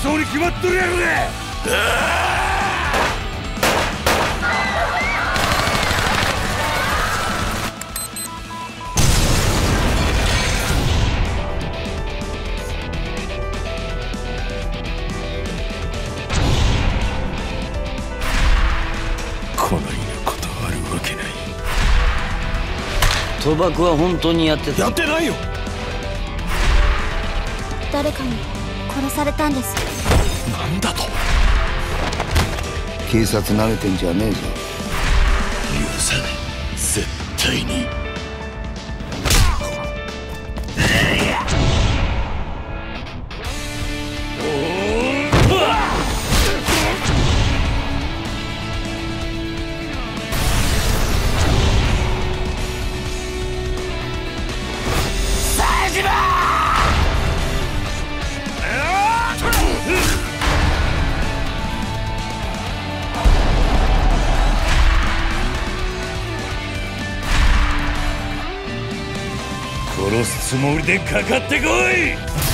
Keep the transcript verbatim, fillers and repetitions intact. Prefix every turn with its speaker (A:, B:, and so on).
A: そうに決まっとるやろが。このようなことあるわけない。
B: 賭博は本当にやってた？
A: やってないよ。
C: 誰かに殺されたんです。
A: なんだと。
D: 警察慣れてんじゃねえぞ。
A: 許さない、絶対に。殺すつもりでかかってこい。